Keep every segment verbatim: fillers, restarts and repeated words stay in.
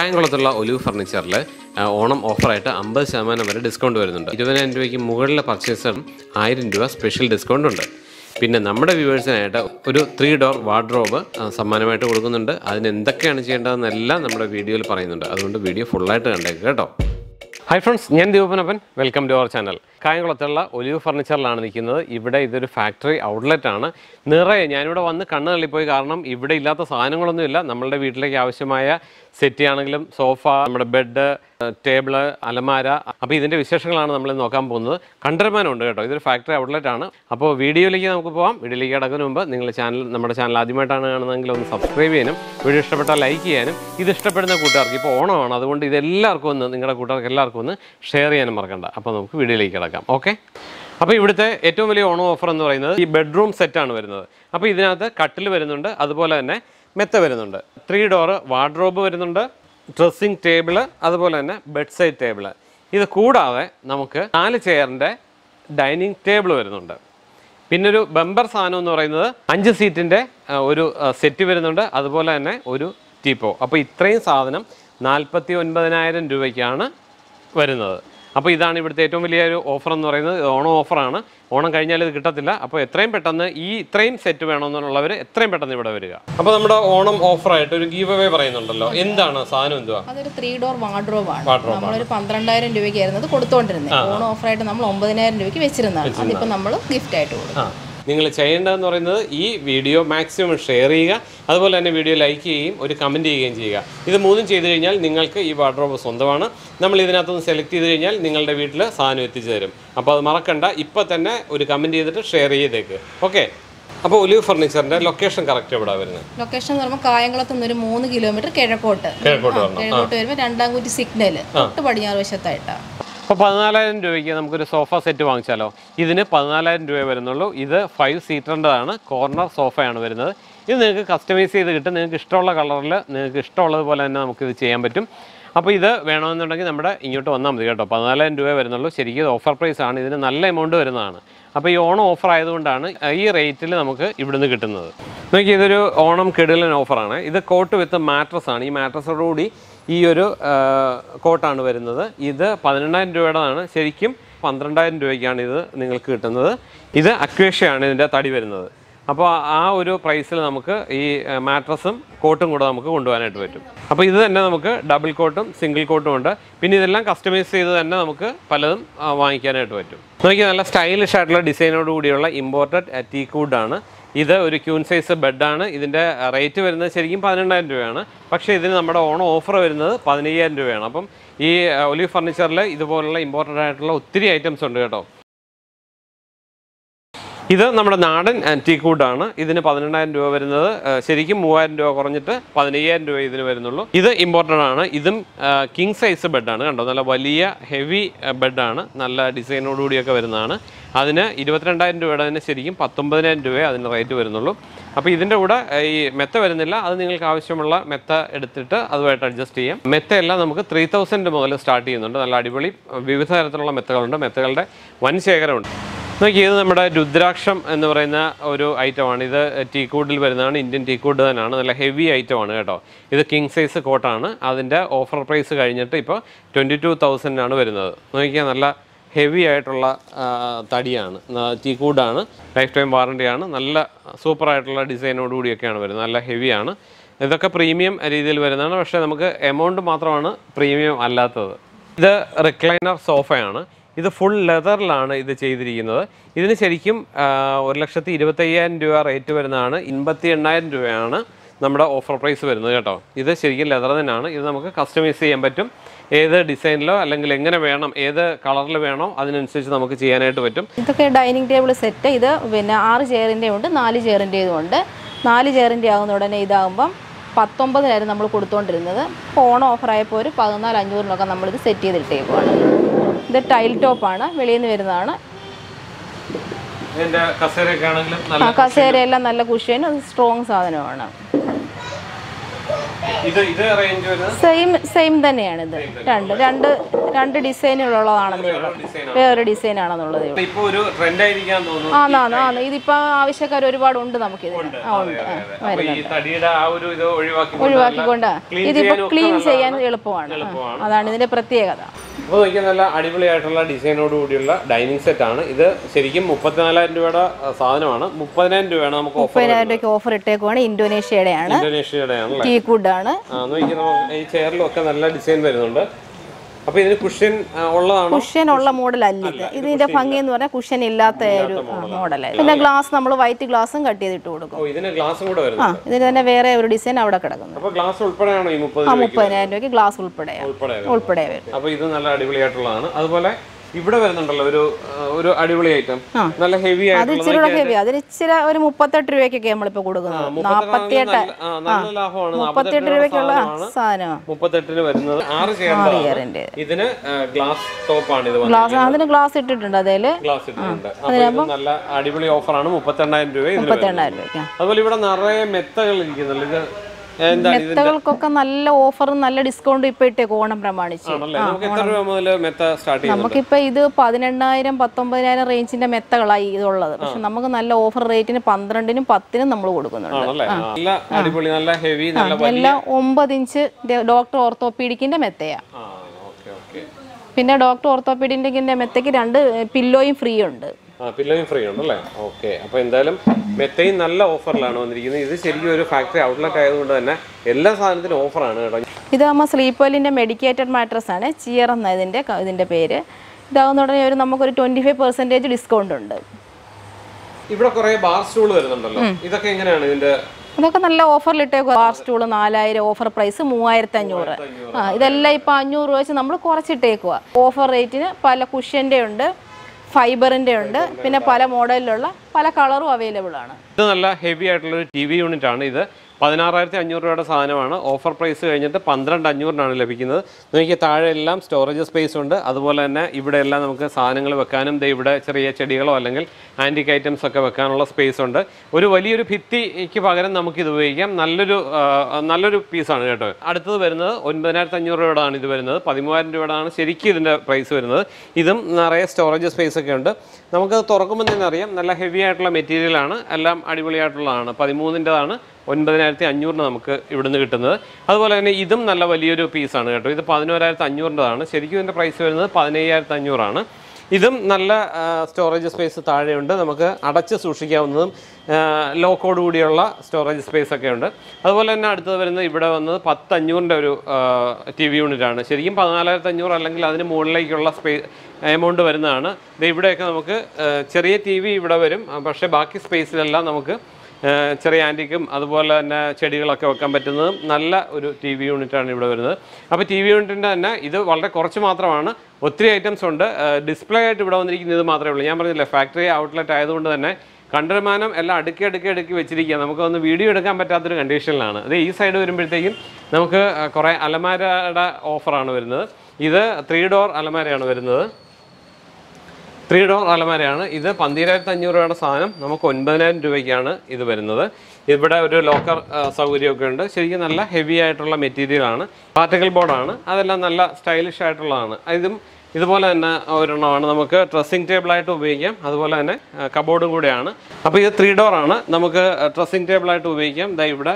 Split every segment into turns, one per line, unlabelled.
കായംകുളത്തുള്ള olive ഫർണിച്ചറിൽ Onam ഓഫറായിട്ട് അമ്പത് ശതമാനം വരെ ഡിസ്കൗണ്ട് വരുന്നുണ്ട്. ഇരുപതിനായിരം രൂപയ്ക്ക് മുകളിലെ പർച്ചേസും ആയിരം രൂപ സ്പെഷ്യൽ ഡിസ്കൗണ്ട് ഉണ്ട്. പിന്നെ നമ്മുടെ വ്യൂവേഴ്സിനായിട്ട് ഒരു ത്രീ ഡോർ വാർഡ്രോബ് സമ്മാനമായിട്ട് കൊടുക്കുന്നുണ്ട്. അതിന് എന്തൊക്കെയാണ് ചെയ്യേണ്ടതെന്നെല്ലാം നമ്മുടെ വീഡിയോയിൽ പറയുന്നുണ്ട്. അതുകൊണ്ട് വീഡിയോ ഫുള്ളായിട്ട് കണ്ടേക്കുക കേട്ടോ. ഹായ് ഫ്രണ്ട്സ്, ഞാൻ Deepanappan. Welcome to our channel. കായംകുളത്തുള്ള ഒലിവ് ഫർണിച്ചറിലാണ് നിൽക്കുന്നത്. ഇവിടെ ഇതൊരു ഫാക്ടറി ഔട്ട്ലെറ്റ് ആണ്. നിറയെ ഞാനിവിടെ വന്ന് കണ്ണ് തള്ളിപ്പോയി. കാരണം ഇവിടെ ഇല്ലാത്ത സാധനങ്ങളൊന്നുമില്ല. നമ്മളുടെ വീട്ടിലേക്ക് ആവശ്യമായ സെറ്റി ആണെങ്കിലും സോഫ, നമ്മുടെ ബെഡ്, ടേബിള്, അലമാര, അപ്പോൾ ഇതിൻ്റെ വിശേഷങ്ങളാണ് നമ്മൾ നോക്കാൻ പോകുന്നത്. കണ്ടർമാനുണ്ട് കേട്ടോ. ഇതൊരു ഫാക്ടറി ഔട്ട്ലെറ്റ് ആണ്. അപ്പോൾ വീഡിയോയിലേക്ക് നമുക്ക് പോകാം. വീഡിയോയിലേക്ക് കിടക്കുന്നതിന് മുമ്പ് നിങ്ങൾ ചാനൽ നമ്മുടെ ചാനൽ ആദ്യമായിട്ടാണ് കാണുന്നതെങ്കിൽ ഒന്ന് സബ്സ്ക്രൈബ് ചെയ്യാനും വീഡിയോ ഇഷ്ടപ്പെട്ടാൽ ലൈക്ക് ചെയ്യാനും ഇത് ഇഷ്ടപ്പെടുന്ന കൂട്ടുകാർക്ക് ഇപ്പോൾ ഓണമാണ്, അതുകൊണ്ട് ഇതെല്ലാവർക്കും ഒന്ന് നിങ്ങളുടെ കൂട്ടുകാർക്ക് എല്ലാവർക്കും ഒന്ന് ഷെയർ ചെയ്യാനും മറക്കണ്ട. അപ്പോൾ നമുക്ക് വീഡിയോയിലേക്ക് കിടക്കാം. ഓക്കെ, അപ്പോൾ ഇവിടുത്തെ ഏറ്റവും വലിയ ഓണം ഓഫർ എന്ന് പറയുന്നത് ഈ ബെഡ്റൂം സെറ്റാണ് വരുന്നത്. അപ്പോൾ ഇതിനകത്ത് കട്ടിൽ വരുന്നുണ്ട്, അതുപോലെ തന്നെ മെത്ത വരുന്നുണ്ട്, ത്രീ ഡോറ് വാർഡ്രോബ് വരുന്നുണ്ട്, ഡ്രസ്സിംഗ് ടേബിള്, അതുപോലെ തന്നെ ബെഡ് സൈഡ് ടേബിള്. ഇത് കൂടാതെ നമുക്ക് നാല് ചെയറിൻ്റെ ഡൈനിങ് ടേബിൾ വരുന്നുണ്ട്. പിന്നെ ഒരു ബമ്പർ സാധനം എന്ന് പറയുന്നത് അഞ്ച് സീറ്റിൻ്റെ ഒരു സെറ്റ് വരുന്നുണ്ട്, അതുപോലെ തന്നെ ഒരു ടീപ്പോ. അപ്പോൾ ഇത്രയും സാധനം നാൽപ്പത്തി ഒൻപതിനായിരം രൂപയ്ക്കാണ് വരുന്നത്. അപ്പോൾ ഇതാണ് ഇവിടുത്തെ ഏറ്റവും വലിയൊരു ഓഫർ എന്ന് പറയുന്നത്. ഓണം ഓഫറാണ്. ഓണം കഴിഞ്ഞാൽ ഇത് കിട്ടത്തില്ല. അപ്പോൾ എത്രയും പെട്ടെന്ന് ഈ ഇത്രയും സെറ്റ് വേണമെന്നുള്ളവർ എത്രയും പെട്ടെന്ന് ഇവിടെ വരിക. അപ്പോൾ നമ്മുടെ ഓണം ഓഫറായിട്ട് ഒരു ഗീവ് അവേ പറയുന്നുണ്ടല്ലോ, എന്താണ് സാധനം? എന്തുവാ?
അതൊരു ത്രീ ഡോർ വാർഡ്രോബ് ആണ്. നമ്മളൊരു പന്ത്രണ്ടായിരം രൂപയ്ക്കായിരുന്നു കൊടുത്തോണ്ടിരുന്നത്. ഓണം ഓഫറായിട്ട് നമ്മൾ ഒമ്പതിനായിരം രൂപയ്ക്ക് വെച്ചിരുന്നതാണ്. അതിപ്പോൾ നമ്മൾ ഗിഫ്റ്റ് ആയിട്ട് കൊടുക്കും.
നിങ്ങൾ ചെയ്യേണ്ടതെന്ന് പറയുന്നത് ഈ വീഡിയോ മാക്സിമം ഷെയർ ചെയ്യുക, അതുപോലെ തന്നെ വീഡിയോ ലൈക്ക് ചെയ്യുകയും ഒരു കമൻറ്റ് ചെയ്യുകയും ചെയ്യുക. ഇത് മൂന്നും ചെയ്ത് കഴിഞ്ഞാൽ നിങ്ങൾക്ക് ഈ വാർഡ്രോബ് സ്വന്തമാണ്. നമ്മൾ ഇതിനകത്തുനിന്ന് സെലക്ട് ചെയ്ത് കഴിഞ്ഞാൽ നിങ്ങളുടെ വീട്ടിൽ സാധനം എത്തിച്ചു തരും. അപ്പോൾ അത് മറക്കണ്ട, ഇപ്പോൾ തന്നെ ഒരു കമൻറ്റ് ചെയ്തിട്ട് ഷെയർ ചെയ്തേക്ക്. ഓക്കെ, അപ്പോൾ ഒലിവ് ഫർണിച്ചറിൻ്റെ ലൊക്കേഷൻ കറക്റ്റ് എവിടെ വരുന്നത്?
ലൊക്കേഷൻ എന്ന് പറയുമ്പോൾ കായംകുളത്ത് നിന്ന് ഒരു മൂന്ന് കിലോമീറ്റർ കിഴക്കോട്ട് കിഴക്കോട്ട് വരുമ്പോൾ രണ്ടാംകുറ്റി സിഗ്നൽ തൊട്ട് പടിഞ്ഞാറ് വശത്തായിട്ടാണ്.
അപ്പോൾ പതിനാലായിരം രൂപയ്ക്ക് നമുക്കൊരു സോഫ സെറ്റ് വാങ്ങിച്ചാലോ? ഇതിന് പതിനാലായിരം രൂപയെ വരുന്നുള്ളൂ. ഇത് ഫൈവ് സീറ്ററിൻ്റെതാണ്, കോർണർ സോഫയാണ് വരുന്നത്. ഇത് നിങ്ങൾക്ക് കസ്റ്റമൈസ് ചെയ്ത് കിട്ടും. നിങ്ങൾക്ക് ഇഷ്ടമുള്ള കളറിൽ നിങ്ങൾക്ക് ഇഷ്ടമുള്ളതുപോലെ തന്നെ നമുക്കിത് ചെയ്യാൻ പറ്റും. അപ്പോൾ ഇത് വേണമെന്നുണ്ടെങ്കിൽ നമ്മുടെ ഇങ്ങോട്ട് വന്നാൽ മതി കേട്ടോ. പതിനാലായിരം രൂപയെ വരുന്നുള്ളൂ. ശരിക്കും ഇത് ഓഫർ പ്രൈസ് ആണ്. ഇതിന് നല്ല എമൗണ്ട് വരുന്നതാണ്. അപ്പോൾ ഈ ഓണം ഓഫർ ആയതുകൊണ്ടാണ് ഈ റേറ്റിൽ നമുക്ക് ഇവിടുന്ന് കിട്ടുന്നത്. നോക്കി, ഇതൊരു ഓണം കിടിലൻ ഓഫറാണ്. ഇത് കോട്ട് വിത്ത് മാട്രസ് ആണ്. ഈ മാട്രസോടുകൂടി ഈ ഒരു കോട്ടാണ് വരുന്നത്. ഇത് പതിനെണ്ണായിരം രൂപയുടേതാണ്. ശരിക്കും പന്ത്രണ്ടായിരം രൂപയ്ക്കാണ് ഇത് നിങ്ങൾക്ക് കിട്ടുന്നത്. ഇത് അക്വേഷ്യയാണ് ഇതിൻ്റെ തടി വരുന്നത്. അപ്പോൾ ആ ഒരു പ്രൈസിൽ നമുക്ക് ഈ മാട്രസും കോട്ടും കൂടെ നമുക്ക് കൊണ്ടുപോകാനായിട്ട് പറ്റും. അപ്പോൾ ഇത് തന്നെ നമുക്ക് ഡബിൾ കോട്ടും സിംഗിൾ കോട്ടും ഉണ്ട്. പിന്നെ ഇതെല്ലാം കസ്റ്റമൈസ് ചെയ്ത് തന്നെ നമുക്ക് പലതും വാങ്ങിക്കാനായിട്ട് പറ്റും. നോക്കി, നല്ല സ്റ്റൈലിഷ് ആയിട്ടുള്ള ഡിസൈനോട് കൂടിയുള്ള ഇമ്പോർട്ടഡ് ടീക്ക് വുഡാണ്. ഇത് ഒരു ക്യൂൻ സൈസ് ബെഡാണ്. ഇതിൻ്റെ റേറ്റ് വരുന്നത് ശരിക്കും പതിനെണ്ണായിരം രൂപയാണ്. പക്ഷേ ഇതിന് നമ്മുടെ ഓണം ഓഫർ വരുന്നത് പതിനയ്യായിരം രൂപയാണ്. അപ്പം ഈ ഒലിവ് ഫർണിച്ചറിൽ ഇതുപോലുള്ള ഇമ്പോർട്ടൻ്റ് ആയിട്ടുള്ള ഒത്തിരി ഐറ്റംസ് ഉണ്ട് കേട്ടോ. ഇത് നമ്മുടെ നാടൻ ടീക്ക് വുഡാണ്. ഇതിന് പതിനെണ്ണായിരം രൂപ വരുന്നത്. ശരിക്കും മൂവായിരം രൂപ കുറഞ്ഞിട്ട് പതിനയ്യായിരം രൂപ ഇതിന് വരുന്നുള്ളൂ. ഇത് ഇമ്പോർട്ടൻ്റ് ആണ്. ഇതും കിങ് സൈസ് ബെഡാണ്. കണ്ടോ, നല്ല വലിയ ഹെവി ബെഡാണ്. നല്ല ഡിസൈനോടുകൂടിയൊക്കെ വരുന്നതാണ്. അതിന് ഇരുപത്തിരണ്ടായിരം രൂപയുടെ തന്നെ ശരിക്കും പത്തൊമ്പതിനായിരം രൂപയെ അതിന് റേറ്റ് വരുന്നുള്ളൂ. അപ്പോൾ ഇതിൻ്റെ കൂടെ ഈ മെത്ത വരുന്നില്ല. അത് നിങ്ങൾക്ക് ആവശ്യമുള്ള മെത്ത എടുത്തിട്ട് അതുമായിട്ട് അഡ്ജസ്റ്റ് ചെയ്യാം. മെത്തയെല്ലാം നമുക്ക് ത്രീ തൗസൻഡ് മുതൽ സ്റ്റാർട്ട് ചെയ്യുന്നുണ്ട്. നല്ല അടിപൊളി വിവിധ തരത്തിലുള്ള മെത്തകളുണ്ട്. മെത്തകളുടെ വൻ ശേഖരമുണ്ട്. നോക്കി, ഇത് നമ്മുടെ രുദ്രാക്ഷം എന്ന് പറയുന്ന ഒരു ഐറ്റമാണ്. ഇത് ടീക്ക് വുഡിൽ വരുന്നതാണ്. ഇന്ത്യൻ ടീക്ക് വുഡ് തന്നെയാണ്. നല്ല ഹെവി ഐറ്റമാണ് കേട്ടോ. ഇത് കിങ് സൈസ് കോട്ടാണ്. അതിൻ്റെ ഓഫർ പ്രൈസ് കഴിഞ്ഞിട്ട് ഇപ്പോൾ ട്വൻറ്റി ടു തൗസൻഡിനാണ് വരുന്നത്. നോക്കിയാൽ നല്ല ഹെവി ആയിട്ടുള്ള തടിയാണ്. ടീക്ക് വുഡാണ്. Life time വാറണ്ടിയാണ്. നല്ല സൂപ്പറായിട്ടുള്ള ഡിസൈനോടുകൂടിയൊക്കെയാണ് വരുന്നത്. നല്ല ഹെവിയാണ്. ഇതൊക്കെ പ്രീമിയം രീതിയിൽ വരുന്നതാണ്. പക്ഷേ നമുക്ക് എമൗണ്ട് മാത്രമാണ് പ്രീമിയം അല്ലാത്തത്. ഇത് റിക്ലൈനർ സോഫയാണ്. ഇത് ഫുൾ ലെതറിലാണ് ഇത് ചെയ്തിരിക്കുന്നത്. ഇതിന് ശരിക്കും ഒരു ലക്ഷത്തി ഇരുപത്തയ്യായിരം രൂപ റേറ്റ് വരുന്നതാണ്. എൺപത്തി എണ്ണായിരം രൂപയാണ് നമ്മുടെ ഓഫർ പ്രൈസ് വരുന്നത് കേട്ടോ. ഇത് ശരിക്കും ലെതർ തന്നെയാണ്. ഇത് നമുക്ക് കസ്റ്റമൈസ് ചെയ്യാൻ പറ്റും. ഏത് ഡിസൈനിലോ അല്ലെങ്കിൽ എങ്ങനെ വേണം, ഏത് കളറിൽ വേണോ അതിനനുസരിച്ച് നമുക്ക് ചെയ്യാനായിട്ട് പറ്റും.
ഇതൊക്കെ ഡൈനിങ് ടേബിൾ സെറ്റ്. ഇത് പിന്നെ ആറ് ചെയറിൻ്റെ ഉണ്ട്, നാല് ചെയറിൻ്റെതും ഉണ്ട്. നാല് ചെയറിൻ്റെ ആകുന്ന ഉടനെ ഇതാകുമ്പം പത്തൊമ്പതിനായിരുന്നു നമ്മൾ കൊടുത്തുകൊണ്ടിരുന്നത്. ഇപ്പോൾ ഓണം ഓഫറായപ്പോൾ ഒരു പതിനാല് അഞ്ഞൂറിനൊക്കെ നമ്മളിത് സെറ്റ് ചെയ്തിട്ടേക്കുവാണ്. ഇത് ടൈൽ ടോപ്പാണ്, വെളിയിൽ നിന്ന് വരുന്നതാണ്. കസേരയെല്ലാം നല്ല കുഷ്യൻ, സ്ട്രോങ് സാധനമാണ്.
ഇത് ഇത് റേഞ്ച് വരുന്നത്
സെയിം സെയിം തന്നെയാണ് ഇത്. രണ്ട് രണ്ട് രണ്ട് ഡിസൈനുകളുള്ളതാണെന്നേ ഉള്ളൂ. വേറൊരു ഡിസൈൻ ആണെന്നുള്ളത്.
ഇപ്പോൾ ഒരു ട്രെൻഡ് ആയിരിക്കാൻ തോന്നുന്നു.
ആന്നാന്ന് ആന്ന് ഇതിപ്പോൾ ആവശ്യക്കാർ ഒരുപാടുണ്ട് നമുക്കിത്. ആ ഉണ്ട് ഒഴിവാക്കിക്കൊണ്ട് ഇതിപ്പോൾ ക്ലീൻ ചെയ്യാൻ എളുപ്പമാണ്. അതാണ് ഇതിന്റെ പ്രത്യേകത.
ഇപ്പോൾ നോക്കിയാൽ നല്ല അടിപൊളിയായിട്ടുള്ള ഡിസൈനോട് കൂടിയുള്ള ഡൈനിങ് സെറ്റ് ആണ് ഇത്. ശരിക്കും മുപ്പത്തിനാലായിരം രൂപയുടെ സാധനമാണ്. മുപ്പതിനായിരം രൂപയാണ് നമുക്ക്
മുപ്പതിനായിരം രൂപയ്ക്ക് ഓഫർ ഇട്ടേക്കുവാണ്. ഇന്തോനേഷ്യയുടെയാണ്.
ഇന്തോനേഷ്യയുടെയാണ്
ടീ കുഡാണ്.
ഈ ചെയറിലൊക്കെ നല്ല ഡിസൈൻ വരുന്നുണ്ട്. അപ്പൊ ഇതിന് കുഷ്യൻ ഉള്ളതാണ്.
കുഷ്യൻ ഉള്ള മോഡൽ അല്ല ഇത്. ഇതിന്റെ ഭംഗി എന്ന് പറഞ്ഞാൽ കുഷ്യൻ ഇല്ലാത്ത ഒരു മോഡലായി. പിന്നെ ഗ്ലാസ് നമ്മൾ വൈറ്റ് ഗ്ലാസും കട്ട് ചെയ്തിട്ട് കൊടുക്കും.
ഇതിന് ഗ്ലാസും കൂടെ വരുന്നു.
ആ ഇതിന് തന്നെ വേറെ ഒരു ഡിസൈൻ അവിടെ കിടക്കുന്നു.
അപ്പൊ ഗ്ലാസ് ഉൾപ്പെടെയാണോ ഈ മുപ്പത്?
ആ മുപ്പതിനായിരം രൂപയ്ക്ക് ഗ്ലാസ് ഉൾപ്പെടെ ഉൾപ്പെടെ വരും.
അപ്പൊ ഇത് നല്ല അടിപൊളിയായിട്ടുള്ളതാണ്. അതുപോലെ ഇവിടെ വരുന്നുണ്ടല്ലോ ഒരു ഒരു അടിപൊളി ഐറ്റം, നല്ല ഹെവി
അത് ഇച്ചിരി ഹെവി. അതിന് ഇച്ചിരി ഒരു മുപ്പത്തെട്ട് രൂപയ്ക്കൊക്കെ നമ്മളിപ്പോ കൊടുക്കുന്നത്. നാപ്പത്തിയെട്ട് മുപ്പത്തിയെട്ട് രൂപയ്ക്കുള്ള സാധനം
മുപ്പത്തെട്ടിന് വരുന്നത് ആറ് ചെയറിന്റെ. ഇതിന് ഗ്ലാസ് ടോപ്പാണ് ഇത്.
ഗ്ലാസ് അതിന് ഗ്ലാസ് ഇട്ടിട്ടുണ്ട്. അതില്
ഗ്ലാസ് ഇട്ടിട്ടുണ്ട്. നല്ല അടിപൊളി ഓഫറാണ്. മുപ്പത്തെണ്ണായിരം രൂപ
മുപ്പത്തെണ്ണായിരം രൂപയ്ക്ക്.
അതുപോലെ ഇവിടെ നിറയെ മെത്തകൾ ഇരിക്കുന്നുള്ളൂ. ഇത്
മെത്തകൾക്കൊക്കെ നല്ല ഓഫറും നല്ല ഡിസ്കൗണ്ടും ഇപ്പൊ ഇട്ടേക്ക് ഓണം പ്രമാണിച്ച്. നമുക്കിപ്പോ ഇത് പതിനെണ്ണായിരം പത്തൊമ്പതിനായിരം റേഞ്ചിന്റെ മെത്തകളായി ഇതുള്ളത്. പക്ഷെ നമുക്ക് നല്ല ഓഫർ റേറ്റിന് പന്ത്രണ്ടിനും പത്തിനും നമ്മൾ കൊടുക്കുന്നുണ്ട്. എല്ലാം ഒമ്പത് ഇഞ്ച് ഡോക്ടർ ഓർത്തോപീഡിക്കിന്റെ മെത്തയാ. പിന്നെ ഡോക്ടർ ഓർത്തോപീഡിക്കിന്റെ മെത്തയ്ക്ക് രണ്ട് പില്ലോയും ഫ്രീ ഉണ്ട്.
പില്ലോയും ഫ്രീ ഉണ്ടല്ലേ? ഓക്കെ. അപ്പോൾ എന്തായാലും മെത്തയും നല്ല ഓഫറിലാണ് വന്നിരിക്കുന്നത്. ഇത് ശരിക്കും ഒരു ഫാക്ടറി ഔട്ട്ലെറ്റ് ആയതുകൊണ്ട് തന്നെ എല്ലാ സാധനത്തിനും ഓഫറാണ് കേട്ടോ.
ഇതാകുമ്പോൾ സ്ലീപ്വെല്ലിൻ്റെ മെഡിക്കേറ്റഡ് മാട്രസ് ആണ്. ചിയർ എന്ന ഇതിൻ്റെ ഇതിൻ്റെ പേര്. ഇതാകുന്ന ഉടനെ ഒരു നമുക്കൊരു ട്വൻറ്റി ഫൈവ് പെർസെൻറ്റേജ് ഡിസ്കൗണ്ട് ഉണ്ട്.
ഇവിടെ കുറേ ബാർ സ്റ്റൂൾ വരുന്നുണ്ടല്ലോ, ഇതൊക്കെ എങ്ങനെയാണ് ഇതിൻ്റെ?
അതൊക്കെ നല്ല ഓഫറിലിട്ടേക്കും. ബാർ സ്റ്റൂള് നാലായിരം, ഓഫർ പ്രൈസ് മൂവായിരത്തി അഞ്ഞൂറ്. ആ ഇതെല്ലാം ഇപ്പോൾ അഞ്ഞൂറ് രൂപ വെച്ച് നമ്മൾ കുറച്ചിട്ടേക്കുക. ഓഫർ റേറ്റിന് പല കുഷ്യൻ്റെ ഉണ്ട്, ഫൈബറിൻ്റെ ഉണ്ട്, പിന്നെ പല മോഡലിലുള്ള പല കളറും അവൈലബിൾ ആണ്.
ഇത് നല്ല ഹെവി ആയിട്ടുള്ളൊരു ടി വി യൂണിറ്റ് ആണ്. ഇത് പതിനാറായിരത്തി അഞ്ഞൂറ് രൂപയുടെ സാധനമാണ്. ഓഫർ പ്രൈസ് കഴിഞ്ഞിട്ട് പന്ത്രണ്ട് അഞ്ഞൂറിനാണ് ലഭിക്കുന്നത്. നോക്കിയാൽ താഴെ എല്ലാം സ്റ്റോറേജ് സ്പേസ് ഉണ്ട്. അതുപോലെ തന്നെ ഇവിടെ എല്ലാം നമുക്ക് സാധനങ്ങൾ വെക്കാനും ദേ ഇവിടെ ചെറിയ ചെടികളോ അല്ലെങ്കിൽ ആൻറ്റിക് ഐറ്റംസ് ഒക്കെ വെക്കാനുള്ള സ്പേസ് ഉണ്ട്. ഒരു വലിയൊരു ഭിത്തിക്ക് പകരം നമുക്കിത് ഉപയോഗിക്കാം. നല്ലൊരു നല്ലൊരു പീസാണ് കേട്ടോ. അടുത്തത് വരുന്നത് ഒൻപതിനായിരത്തി അഞ്ഞൂറ് രൂപയുടെയാണ് ഇത് വരുന്നത്. പതിമൂവായിരം രൂപയുടെയാണ് ശരിക്കും ഇതിൻ്റെ പ്രൈസ് വരുന്നത്. ഇതും നിറയെ സ്റ്റോറേജ് സ്പേസ് ഒക്കെ ഉണ്ട്. നമുക്കത് തുറക്കുമ്പോൾ തന്നെ അറിയാം നല്ല ഹെവി ആയിട്ടുള്ള മെറ്റീരിയലാണ്. എല്ലാം അടിപൊളിയായിട്ടുള്ളതാണ്. പതിമൂന്നിൻ്റെതാണ് ഒൻപതിനായിരത്തി അഞ്ഞൂറിന് നമുക്ക് ഇവിടുന്ന് കിട്ടുന്നത്. അതുപോലെ തന്നെ ഇതും നല്ല വലിയൊരു പീസാണ് കേട്ടോ. ഇത് പതിനോരായിരത്തി അഞ്ഞൂറിൻ്റെതാണ്. ശരിക്കും ഇതിൻ്റെ പ്രൈസ് വരുന്നത് പതിനയ്യായിരത്തി അഞ്ഞൂറാണ്. ഇതും നല്ല സ്റ്റോറേജ് സ്പേസ് താഴെയുണ്ട്. നമുക്ക് അടച്ച് സൂക്ഷിക്കാവുന്നതും ലോക്കോട് കൂടിയുള്ള സ്റ്റോറേജ് സ്പേസ് ഒക്കെ ഉണ്ട്. അതുപോലെ തന്നെ അടുത്തത് വരുന്നത് ഇവിടെ വന്നത് പത്ത് അഞ്ഞൂറിൻ്റെ ഒരു ടി വി യൂണിറ്റാണ്. ശരിക്കും പതിനാലായിരത്തി അഞ്ഞൂറ് അല്ലെങ്കിൽ അതിന് മുകളിലേക്കുള്ള സ്പേ എമൗണ്ട് വരുന്നതാണ്. ഇത് ഇവിടെയൊക്കെ നമുക്ക് ചെറിയ ടി വി ഇവിടെ വരും. പക്ഷേ ബാക്കി സ്പേസിലെല്ലാം നമുക്ക് ചെറിയ ആൻറ്റിക്കും അതുപോലെ തന്നെ ചെടികളൊക്കെ വെക്കാൻ പറ്റുന്നതും നല്ല ഒരു ടി വി യൂണിറ്റാണ് ഇവിടെ വരുന്നത്. അപ്പോൾ ടി വി യൂണിറ്റിൻ്റെ തന്നെ ഇത് വളരെ കുറച്ച് മാത്രമാണ്. ഒത്തിരി ഐറ്റംസ് ഉണ്ട്. ഡിസ്പ്ലേ ആയിട്ട് ഇവിടെ വന്നിരിക്കുന്നത് ഇത് മാത്രമേ ഉള്ളൂ. ഞാൻ പറഞ്ഞില്ലേ ഫാക്ടറി ഔട്ട്ലെറ്റ് ആയതുകൊണ്ട് തന്നെ കണ്ടമാനം എല്ലാം അടുക്കി അടുക്കി അടുക്കി വെച്ചിരിക്കുക. നമുക്കൊന്ന് വീഡിയോ എടുക്കാൻ പറ്റാത്തൊരു കണ്ടീഷനിലാണ്. അത് ഈ സൈഡ് വരുമ്പോഴത്തേക്കും നമുക്ക് കുറേ അലമാരയുടെ ഓഫറാണ് വരുന്നത്. ഇത് ത്രീ ഡോർ അലമാരയാണ് വരുന്നത്. ത്രീ ഡോർ അലമാരയാണ് ഇത്. പന്തിരായിരത്തി അഞ്ഞൂറ് രൂപയുടെ സാധനം നമുക്ക് ഒൻപതിനായിരം രൂപയ്ക്കാണ് ഇത് വരുന്നത്. ഇവിടെ ഒരു ലോക്കർ സൗകര്യമൊക്കെ ഉണ്ട്. ശരിക്കും നല്ല ഹെവി ആയിട്ടുള്ള മെറ്റീരിയലാണ്. പാർട്ടിക്കൽ ബോർഡാണ്. അതെല്ലാം നല്ല സ്റ്റൈലിഷ് ആയിട്ടുള്ളതാണ്. ഇതും ഇതുപോലെ തന്നെ ഒരെണ്ണമാണ്. നമുക്ക് ഡ്രസ്സിംഗ് ടേബിളായിട്ട് ഉപയോഗിക്കാം. അതുപോലെ തന്നെ കബോർഡും കൂടെയാണ്. അപ്പോൾ ഇത് ത്രീ ഡോറാണ്. നമുക്ക് ഡ്രസ്സിംഗ് ടേബിളായിട്ട് ഉപയോഗിക്കാം. ദാ ഇവിടെ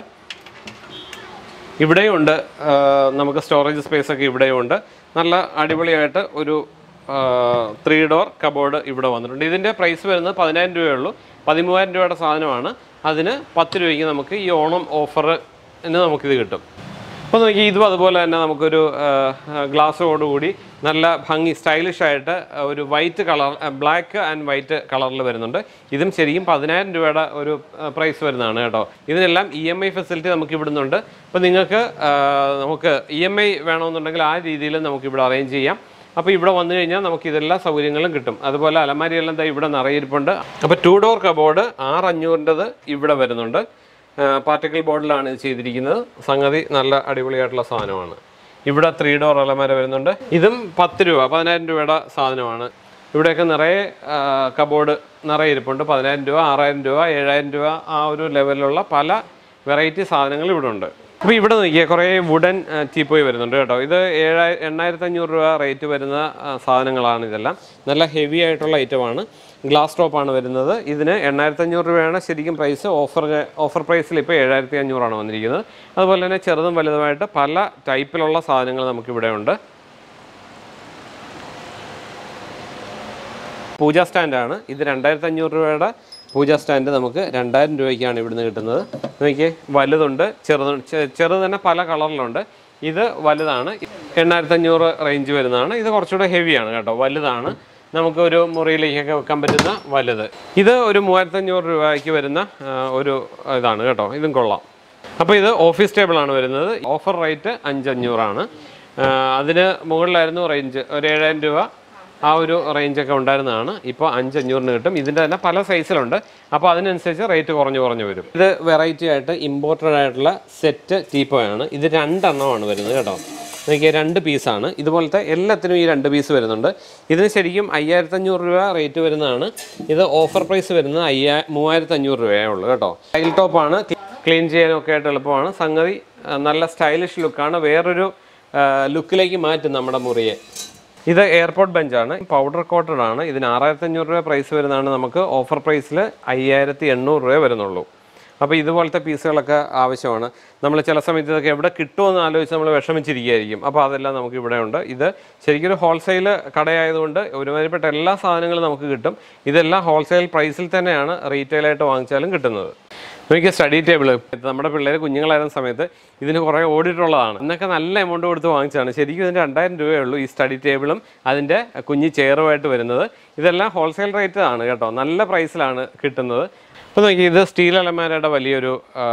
ഇവിടെയും ഉണ്ട്. നമുക്ക് സ്റ്റോറേജ് സ്പേസ് ഒക്കെ ഇവിടെയും ഉണ്ട്. നല്ല അടിപൊളിയായിട്ട് ഒരു ത്രീ ഡോർ കബോർഡ് ഇവിടെ വന്നിട്ടുണ്ട്. ഇതിൻ്റെ പ്രൈസ് വരുന്നത് പതിനായിരം രൂപയേ ഉള്ളൂ. പതിമൂവായിരം രൂപയുടെ സാധനമാണ്. അതിന് പത്ത് രൂപയ്ക്ക് നമുക്ക് ഈ ഓണം ഓഫറിന് നമുക്കിത് കിട്ടും. അപ്പോൾ നോക്കി ഇതും അതുപോലെ തന്നെ നമുക്കൊരു ഗ്ലാസ്സോടുകൂടി നല്ല ഭംഗി സ്റ്റൈലിഷ് ആയിട്ട് ഒരു white colour black and white കളറിൽ വരുന്നുണ്ട്. ഇതും ശരിക്കും പതിനായിരം രൂപയുടെ ഒരു പ്രൈസ് വരുന്നതാണ് കേട്ടോ. ഇതിനെല്ലാം ഇ എം ഐ ഫെസിലിറ്റി നമുക്ക് ഇവിടുന്നുണ്ട്. അപ്പോൾ നിങ്ങൾക്ക് നമുക്ക് ഇ എം ഐ വേണമെന്നുണ്ടെങ്കിൽ ആ രീതിയിൽ നമുക്കിവിടെ അറേഞ്ച് ചെയ്യാം. അപ്പോൾ ഇവിടെ വന്നു കഴിഞ്ഞാൽ നമുക്ക് ഇതെല്ലാ സൗകര്യങ്ങളും കിട്ടും. അതുപോലെ അലമാരിയെല്ലാം ഇവിടെ നിറയിരിപ്പുണ്ട്. അപ്പോൾ ടു ഡോർ കബോർഡ് ആറ് അഞ്ഞൂറിൻ്റെത് ഇവിടെ വരുന്നുണ്ട്. പാർട്ടിക്കൽ ബോർഡിലാണ് ഇത് ചെയ്തിരിക്കുന്നത്. സംഗതി നല്ല അടിപൊളിയായിട്ടുള്ള സാധനമാണ്. ഇവിടെ ത്രീ ഡോർ അലമാര വരുന്നുണ്ട്. ഇതും പത്ത് രൂപ പതിനായിരം രൂപയുടെ സാധനമാണ്. ഇവിടെയൊക്കെ നിറയെ കബോർഡ് നിറയെ ഇരിപ്പുണ്ട്. പതിനായിരം രൂപ, ആറായിരം രൂപ, ഏഴായിരം രൂപ ആ ഒരു ലെവലിലുള്ള പല വെറൈറ്റി സാധനങ്ങൾ ഇവിടെ ഉണ്ട്. അപ്പോൾ ഇവിടെ നോക്കിയാൽ കുറേ വുഡൻ ടീപ്പോയി വരുന്നുണ്ട് കേട്ടോ. ഇത് ഏഴായി എണ്ണായിരത്തി അഞ്ഞൂറ് രൂപ റേറ്റ് വരുന്ന സാധനങ്ങളാണ് ഇതെല്ലാം. നല്ല ഹെവി ആയിട്ടുള്ള ഐറ്റമാണ്. ഗ്ലാസ് ടോപ്പാണ് വരുന്നത്. ഇതിന് എണ്ണായിരത്തി അഞ്ഞൂറ് രൂപയാണ് ശരിക്കും പ്രൈസ്. ഓഫർ ഓഫർ പ്രൈസിൽ ഇപ്പോൾ ഏഴായിരത്തി അഞ്ഞൂറാണ് വന്നിരിക്കുന്നത്. അതുപോലെ തന്നെ ചെറുതും വലുതുമായിട്ട് പല ടൈപ്പിലുള്ള സാധനങ്ങൾ നമുക്കിവിടെ ഉണ്ട്. പൂജ സ്റ്റാൻഡാണ് ഇത്. രണ്ടായിരത്തി അഞ്ഞൂറ് രൂപയുടെ പൂജ സ്റ്റാൻഡ് നമുക്ക് രണ്ടായിരം രൂപയ്ക്കാണ് ഇവിടുന്ന് കിട്ടുന്നത്. നോക്കിയേ, വലുതുണ്ട്, ചെറുത് ചെറുത് തന്നെ പല കളറിലുണ്ട്. ഇത് വലുതാണ്, എണ്ണായിരത്തി അഞ്ഞൂറ് റേഞ്ച് വരുന്നതാണ്. ഇത് കുറച്ചുകൂടെ ഹെവിയാണ് കേട്ടോ, വലുതാണ്. നമുക്ക് ഒരു മുറിയിലേക്കൊക്കെ വെക്കാൻ പറ്റുന്ന വലുത്. ഇത് ഒരു മൂവായിരത്തി അഞ്ഞൂറ് രൂപയ്ക്ക് വരുന്ന ഒരു ഇതാണ് കേട്ടോ. ഇതും കൊള്ളാം. അപ്പോൾ ഇത് ഓഫീസ് ടേബിളാണ് വരുന്നത്. ഓഫർ റേറ്റ് അഞ്ചഞ്ഞൂറാണ്. അതിന് മുകളിലായിരുന്നു റേഞ്ച്, ഒരു ഏഴായിരം രൂപ ആ ഒരു റേഞ്ചൊക്കെ ഉണ്ടായിരുന്നതാണ്. ഇപ്പോൾ അഞ്ചഞ്ഞൂറിന് കിട്ടും. ഇതിൻ്റെ തന്നെ പല സൈസിലുണ്ട്. അപ്പോൾ അതിനനുസരിച്ച് റേറ്റ് കുറഞ്ഞു കുറഞ്ഞു വരും. ഇത് വെറൈറ്റി ആയിട്ട് ഇമ്പോർട്ടഡ് ആയിട്ടുള്ള സെറ്റ് ടീപ്പോയാണ്. ഇത് രണ്ടെണ്ണമാണ് വരുന്നത് കേട്ടോ. നോക്കിയാൽ രണ്ട് പീസാണ്. ഇതുപോലത്തെ എല്ലാത്തിനും ഈ രണ്ട് പീസ് വരുന്നുണ്ട്. ഇതിന് ശരിക്കും അയ്യായിരത്തി അഞ്ഞൂറ് രൂപ റേറ്റ് വരുന്നതാണ്. ഇത് ഓഫർ പ്രൈസ് വരുന്നത് അയ്യാ മൂവായിരത്തി അഞ്ഞൂറ് രൂപയേ ഉള്ളൂ കേട്ടോ. ടൈൽ ടോപ്പാണ്, ക്ലീൻ ചെയ്യാനൊക്കെ ആയിട്ട് എളുപ്പമാണ്. സംഗതി നല്ല സ്റ്റൈലിഷ് ലുക്കാണ്. വേറൊരു ലുക്കിലേക്ക് മാറ്റും നമ്മുടെ മുറിയെ. ഇത് എയർപോർട്ട് ബെഞ്ചാണ്, പൗഡർ കോട്ടഡ് ആണ്. ഇതിന് ആറായിരത്തി അഞ്ഞൂറ് രൂപ പ്രൈസ് വരുന്നതാണ്. നമുക്ക് ഓഫർ പ്രൈസിൽ അയ്യായിരത്തി എണ്ണൂറ് രൂപ വരുന്നുള്ളൂ. അപ്പോൾ ഇതുപോലത്തെ പീസുകളൊക്കെ ആവശ്യമാണ്. നമ്മൾ ചില സമയത്ത് ഇതൊക്കെ എവിടെ കിട്ടുമെന്ന് ആലോചിച്ച് നമ്മൾ വിഷമിച്ചിരിക്കുകയായിരിക്കും. അപ്പോൾ അതെല്ലാം നമുക്ക് ഇവിടെ ഉണ്ട്. ഇത് ശരിക്കും ഒരു ഹോൾസെയിൽ കടയായതുകൊണ്ട് ഒരുമാതിരിപ്പെട്ട എല്ലാ സാധനങ്ങളും നമുക്ക് കിട്ടും. ഇതെല്ലാം ഹോൾസെയിൽ പ്രൈസിൽ തന്നെയാണ് റീറ്റെയിലായിട്ട് വാങ്ങിച്ചാലും കിട്ടുന്നത്. നോക്കിയാൽ സ്റ്റഡി ടേബിൾ നമ്മുടെ പിള്ളേർ കുഞ്ഞുങ്ങളായിരുന്ന സമയത്ത് ഇതിന് കുറേ ഓടിയിട്ടുള്ളതാണ്. എന്നൊക്കെ നല്ല എമൗണ്ട് കൊടുത്ത് വാങ്ങിച്ചതാണ്. ശരിക്കും ഇതിന് രണ്ടായിരം രൂപയേ ഉള്ളൂ ഈ സ്റ്റഡി ടേബിളും അതിൻ്റെ കുഞ്ഞ് ചെയറുമായിട്ട് വരുന്നത്. ഇതെല്ലാം ഹോൾസെയിൽ റേറ്റ് ആണ് കേട്ടോ, നല്ല പ്രൈസിലാണ് കിട്ടുന്നത്. അപ്പോൾ നോക്കി, ഇത് സ്റ്റീൽ അലമാരയുടെ വലിയൊരു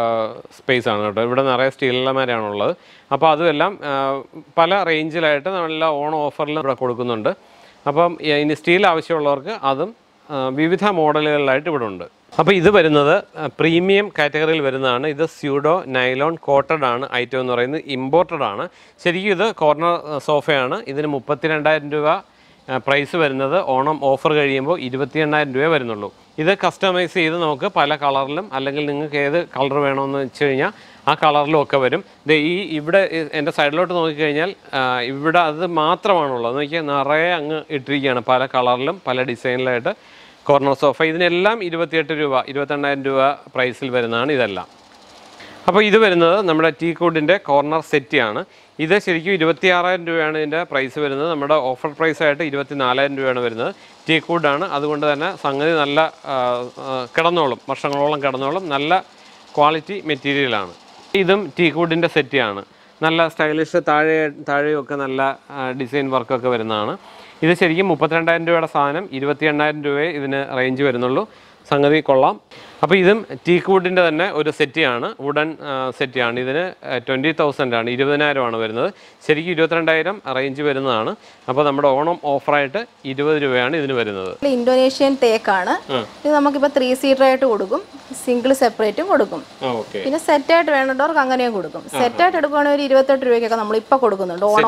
സ്പേസ് ആണ് കേട്ടോ. ഇവിടെ നിറയെ സ്റ്റീൽ അലമാരയാണുള്ളത്. അപ്പോൾ അതുമെല്ലാം പല റേഞ്ചിലായിട്ട് നല്ല ഓൺ ഓഫറിൽ ഇവിടെ കൊടുക്കുന്നുണ്ട്. അപ്പം ഇനി സ്റ്റീൽ ആവശ്യമുള്ളവർക്ക് അതും വിവിധ മോഡലുകളിലായിട്ട് ഇവിടെ ഉണ്ട്. അപ്പോൾ ഇത് വരുന്നത് പ്രീമിയം കാറ്റഗറിയിൽ വരുന്നതാണ്. ഇത് സ്യൂഡോ നൈലോൺ കോട്ടഡ് ആണ് ഐറ്റം എന്ന് പറയുന്നത്. ഇമ്പോർട്ടഡ് ആണ്. ശരിക്കും ഇത് കോർണർ സോഫയാണ്. ഇതിന് മുപ്പത്തി രണ്ടായിരം രൂപ പ്രൈസ് വരുന്നത്. ഓണം ഓഫർ കഴിയുമ്പോൾ ഇരുപത്തി എണ്ണായിരം രൂപ വരുന്നുള്ളൂ. ഇത് കസ്റ്റമൈസ് ചെയ്ത് നമുക്ക് പല കളറിലും, അല്ലെങ്കിൽ നിങ്ങൾക്ക് ഏത് കളർ വേണമെന്ന് വെച്ച് കഴിഞ്ഞാൽ ആ കളറിലും ഒക്കെ വരും. ഇത് ഈ ഇവിടെ എൻ്റെ സൈഡിലോട്ട് നോക്കിക്കഴിഞ്ഞാൽ ഇവിടെ അത് മാത്രമാണുള്ളത്. നോക്കിയാൽ നിറയെ അങ്ങ് ഇട്ടിരിക്കുകയാണ് പല കളറിലും പല ഡിസൈനിലായിട്ട് കോർണർ സോഫ. ഇതിനെല്ലാം ഇരുപത്തിയെട്ട് രൂപ ഇരുപത്തെണ്ണായിരം രൂപ പ്രൈസിൽ വരുന്നതാണ് ഇതെല്ലാം. അപ്പോൾ ഇത് വരുന്നത് നമ്മുടെ ടീ കൂഡിൻ്റെ കോർണർ സെറ്റിയാണ്. ഇത് ശരിക്കും ഇരുപത്തി ആറായിരം രൂപയാണ് ഇതിൻ്റെ പ്രൈസ് വരുന്നത്. നമ്മുടെ ഓഫർ പ്രൈസായിട്ട് ഇരുപത്തി നാലായിരം രൂപയാണ് വരുന്നത്. ടീ കൂഡാണ്, അതുകൊണ്ട് തന്നെ സംഗതി നല്ല കിടന്നോളും, വർഷങ്ങളോളം കിടന്നോളും. നല്ല ക്വാളിറ്റി മെറ്റീരിയലാണ്. ഇതും ടീ കൂഡിൻ്റെ സെറ്റിയാണ്. നല്ല സ്റ്റൈലിഷ്, താഴെ താഴെയൊക്കെ നല്ല ഡിസൈൻ വർക്കൊക്കെ വരുന്നതാണ്. ഇത് ശരിക്കും മുപ്പത്തിരണ്ടായിരം രൂപയുടെ സാധനം ഇരുപത്തി എണ്ണായിരം രൂപയെ ഇതിന് റേഞ്ച് വരുന്നുള്ളൂ. സംഗതി കൊള്ളാം. അപ്പോൾ ഇതും ടീക്ക് വുഡിൻ്റെ തന്നെ ഒരു സെറ്റിയാണ്, വുഡൻ സെറ്റിയാണ്. ഇതിന് ട്വൻറ്റി തൗസൻഡ് ആണ്, ഇരുപതിനായിരമാണ് വരുന്നത്. ശരിക്കും ഇരുപത്തിരണ്ടായിരം റേഞ്ച് വരുന്നതാണ്. അപ്പോൾ നമ്മുടെ ഓണം ഓഫറായിട്ട് ഇരുപത് രൂപയാണ് ഇതിന് വരുന്നത്.
ഇന്തോനേഷ്യൻ തേക്കാണ് ഇത്. നമുക്കിപ്പോൾ ത്രീ സീറ്റർ ആയിട്ട് കൊടുക്കും, സിംഗിൾ സെപ്പറേറ്റും കൊടുക്കും. പിന്നെ സെറ്റായിട്ട് വേണ്ടവർക്ക് അങ്ങനെയും കൊടുക്കും. സെറ്റായിട്ട് എടുക്കുകയാണെങ്കിൽ ഒരു ഇരുപത്തെട്ട് രൂപയ്ക്കൊക്കെ നമ്മൾ ഇപ്പോൾ കൊടുക്കുന്നുണ്ട്. ഓണം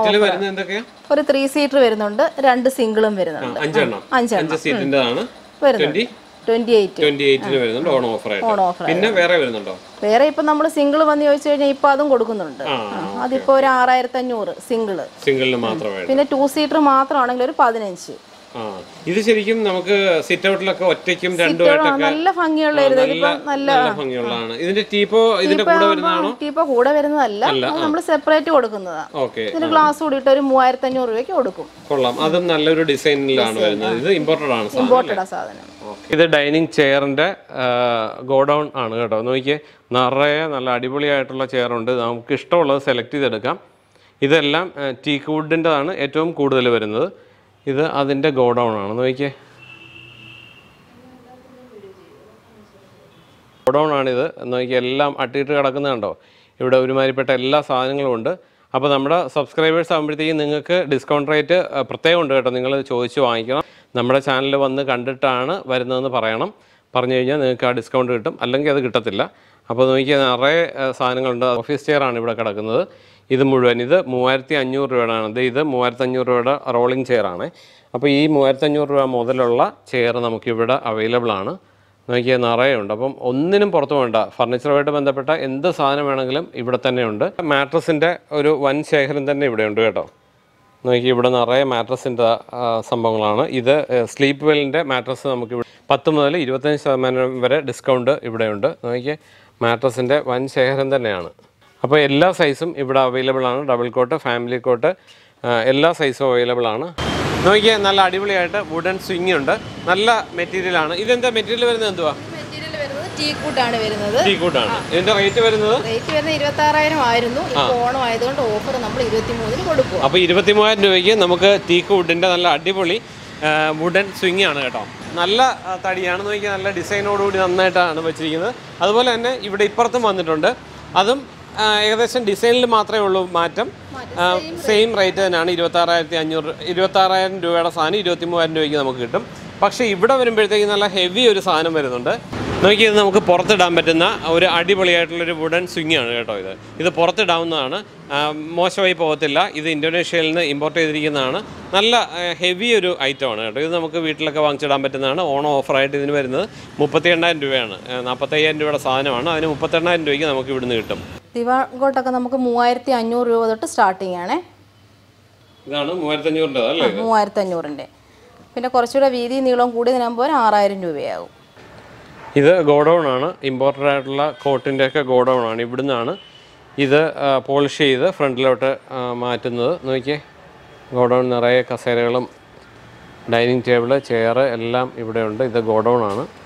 ഒരു ത്രീ സീറ്റർ വരുന്നുണ്ട്, രണ്ട് സിംഗിളും വരുന്നുണ്ട്. അഞ്ചെണ്ണം വരുന്നുണ്ട്.
പിന്നെ വേറെ വരുന്നുണ്ടോ?
വേറെ ഇപ്പൊ നമ്മൾ സിംഗിൾ വന്ന് ചോദിച്ചു കഴിഞ്ഞാൽ ഇപ്പൊ അതും കൊടുക്കുന്നുണ്ട്. അതിപ്പോ ഒരു ആറായിരത്തി അഞ്ഞൂറ് സിംഗിള്. സിംഗിളിന് മാത്രമേ. പിന്നെ ടു സീറ്റർ മാത്രമാണെങ്കിൽ ഒരു പതിനഞ്ച്.
ഇത് ശരിക്കും നമുക്ക് സിറ്റ് ഔട്ടിലൊക്കെ ഒറ്റയ്ക്കും രണ്ടുമായിട്ടൊക്കെ
നല്ല ഭംഗിയുള്ള നല്ല
ഭംഗിയുള്ളതാണ്. ഇതിന്റെ ടീപ്പോ ഇതിന്റെ കൂടെ വരുന്നതാണോ?
ടീപ്പോ കൂടെ വരുന്നതല്ല, നമ്മൾ സെപ്പറേറ്റ് കൊടുക്കുന്നതാണ്. ഇതിന് ഗ്ലാസ് കൂടിയിട്ട് ഒരു മൂവായിരത്തി അഞ്ഞൂറ് രൂപയ്ക്ക് കൊടുക്കും.
കൊള്ളാം. അതും നല്ലൊരു ഡിസൈനിലാണ് വരുന്നത്. ഇത് ഇമ്പോർട്ടഡ് ആണ്,
ഇമ്പോർട്ടഡ് സാധനം.
ഇത് ഡൈനിങ് ചെയറിന്റെ ഗോഡൗൺ ആണ് കേട്ടോ. നോക്കിയേ, നിറയെ നല്ല അടിപൊളിയായിട്ടുള്ള ചെയറുണ്ട്. നമുക്ക് ഇഷ്ടമുള്ളത് സെലക്ട് ചെയ്തെടുക്കാം. ഇതെല്ലാം ടീക്ക് വുഡിൻ്റെതാണ് ഏറ്റവും കൂടുതൽ വരുന്നത്. ഇത് അതിൻ്റെ ഗോഡൗൺ ആണ്. നോക്കിയേ, ഗോഡൗൺ ആണിത്. നോക്കിയേ, എല്ലാം അട്ടിയിട്ട് കിടക്കുന്നുണ്ടോ. ഇവിടെ ഒരുമാതിരിപ്പെട്ട എല്ലാ സാധനങ്ങളും ഉണ്ട്. അപ്പോൾ നമ്മുടെ സബ്സ്ക്രൈബേഴ്സ് ആകുമ്പോഴത്തേക്കും നിങ്ങൾക്ക് ഡിസ്കൗണ്ട് റേറ്റ് പ്രത്യേകം ഉണ്ട് കേട്ടോ. നിങ്ങൾ ചോദിച്ച് വാങ്ങിക്കണം. നമ്മുടെ ചാനൽ വന്ന് കണ്ടിട്ടാണ് വരുന്നതെന്ന് പറയണം. പറഞ്ഞു കഴിഞ്ഞാൽ നിങ്ങൾക്ക് ആ ഡിസ്കൗണ്ട് കിട്ടും, അല്ലെങ്കിൽ അത് കിട്ടത്തില്ല. അപ്പോൾ നോക്കിയാൽ നിറയെ സാധനങ്ങളുണ്ട്. ഓഫീസ് ചെയറാണ് ഇവിടെ കിടക്കുന്നത്. ഇത് മുഴുവൻ ഇത് മൂവായിരത്തി അഞ്ഞൂറ് രൂപയാണ്. ഇത് ഇത് മൂവായിരത്തി അഞ്ഞൂറ് രൂപയുടെ റോളിംഗ് ചെയറാണ്. അപ്പോൾ ഈ മൂവായിരത്തി അഞ്ഞൂറ് രൂപ മുതലുള്ള ചെയർ നമുക്കിവിടെ അവൈലബിൾ ആണ്. നോക്കിയാൽ നിറയെ ഉണ്ട്. അപ്പം ഒന്നിനും പുറത്തു വേണ്ട. ഫർണിച്ചറുമായിട്ട് ബന്ധപ്പെട്ട എന്ത് സാധനം വേണമെങ്കിലും ഇവിടെ തന്നെ ഉണ്ട്. മാട്രസിൻ്റെ ഒരു വൻ ശേഖരം തന്നെ ഇവിടെ ഉണ്ട് കേട്ടോ. നോക്കി ഇവിടെ നിറയെ മാട്രസിൻ്റെ സംഭവങ്ങളാണ്. ഇത് സ്ലീപ്പ് വെല്ലിൻ്റെ മാട്രസ് നമുക്ക് ഇവിടെ പത്ത് മുതൽ ഇരുപത്തഞ്ച് ശതമാനം വരെ ഡിസ്കൗണ്ട് ഇവിടെയുണ്ട്. നോക്കിയാൽ മാട്രസിൻ്റെ വൻ ശേഖരം തന്നെയാണ്. അപ്പോൾ എല്ലാ സൈസും ഇവിടെ അവൈലബിൾ ആണ്. ഡബിൾ കോട്ട്, ഫാമിലി കോട്ട്, എല്ലാ സൈസും അവൈലബിൾ ആണ്. നോക്കിയാൽ നല്ല അടിപൊളിയായിട്ട് വുഡൻ സ്വിങ് ഉണ്ട്. നല്ല മെറ്റീരിയലാണ്. ഇതെന്താ മെറ്റീരിയൽ വരുന്നത്? എന്തുവാ
മെറ്റീരിയൽ വരുന്നത് ടീക്കൂട്ടാണ് വരുന്നത്.
ടീക്കൂട്ടാണ്. ഇതിന്റെ റേറ്റ് വരുന്നത്
റേറ്റ് വരുന്നത് ഇരുപത്തി ആറായിരം ആയിരുന്നു. ഇപ്പോൾ ഓണം ആയതുകൊണ്ട് ഓഫർ നമ്മൾ ഇരുപത്തി മൂന്നിന് കൊടുക്കും.
അപ്പോൾ ഇരുപത്തി മൂവായിരം രൂപയ്ക്ക് നമുക്ക് ടീക്ക് വുഡിൻ്റെ നല്ല അടിപൊളി വുഡൻ സ്വിങ് ആണ് കേട്ടോ. നല്ല തടിയാണ്. നോക്കിയാൽ നല്ല ഡിസൈനോടുകൂടി നന്നായിട്ടാണ് വെച്ചിരിക്കുന്നത്. അതുപോലെ തന്നെ ഇവിടെ ഇപ്പുറത്തും വന്നിട്ടുണ്ട്. അതും ഏകദേശം ഡിസൈനിൽ മാത്രമേ ഉള്ളൂ മാറ്റം. സെയിം റേറ്റ് തന്നെയാണ്. ഇരുപത്തി ആറായിരത്തി അഞ്ഞൂറ് ഇരുപത്തി ആറായിരം രൂപയുടെ സാധനം ഇരുപത്തി മൂവായിരം രൂപയ്ക്ക് നമുക്ക് കിട്ടും. പക്ഷേ ഇവിടെ വരുമ്പോഴത്തേക്ക് നല്ല ഹെവി ഒരു സാധനം വരുന്നുണ്ട്. നോക്കി ഇത് നമുക്ക് പുറത്തിടാൻ പറ്റുന്ന ഒരു അടിപൊളിയായിട്ടുള്ളൊരു വുഡൻ സ്വിങ് ആണ് കേട്ടോ. ഇത് ഇത് പുറത്തിടാവുന്നതാണ്. മോശമായി പോകത്തില്ല. ഇത് ഇന്തോനേഷ്യയിൽ നിന്ന് ഇമ്പോർട്ട് ചെയ്തിരിക്കുന്നതാണ്. നല്ല ഹെവി ഒരു ഐറ്റമാണ് കേട്ടോ. ഇത് നമുക്ക് വീട്ടിലൊക്കെ വാങ്ങിച്ചിടാൻ പറ്റുന്നതാണ്. ഓണം ഓഫറായിട്ട് ഇതിന് വരുന്നത് മുപ്പത്തി എണ്ണായിരം രൂപയാണ്. നാൽപ്പത്തയ്യായിരം രൂപയുടെ സാധനമാണ്. അതിന് മുപ്പത്തെണ്ണായിരം രൂപയ്ക്ക് നമുക്ക് ഇവിടുന്ന് കിട്ടും.
ദിവാങ്കോട്ടൊക്കെ നമുക്ക് മൂവായിരത്തി അഞ്ഞൂറ് രൂപ തൊട്ട് സ്റ്റാർട്ടിങ് ആണ്.
ഇതാണ് മൂവായിരത്തി അഞ്ഞൂറിൻ്റെ അല്ലേ?
മൂവായിരത്തി അഞ്ഞൂറിൻ്റെ. പിന്നെ കുറച്ചുകൂടെ വീതി നീളം കൂടിയതിനാകുമ്പോൾ ആറായിരം രൂപയാകും.
ഇത് ഗോഡൗൺ ആണ്. ഇമ്പോർട്ടഡ് ആയിട്ടുള്ള കോട്ടിൻ്റെ ഒക്കെ ഗോഡൗൺ ആണ്. ഇവിടുന്നാണ് ഇത് പോളിഷ് ചെയ്ത് ഫ്രണ്ടിലോട്ട് മാറ്റുന്നത്. നോക്കിയേ, ഗോഡൗൺ നിറയെ കസേരകളും ഡൈനിങ് ടേബിള്, ചെയർ എല്ലാം ഇവിടെ ഉണ്ട്. ഇത് ഗോഡൗൺ ആണ്.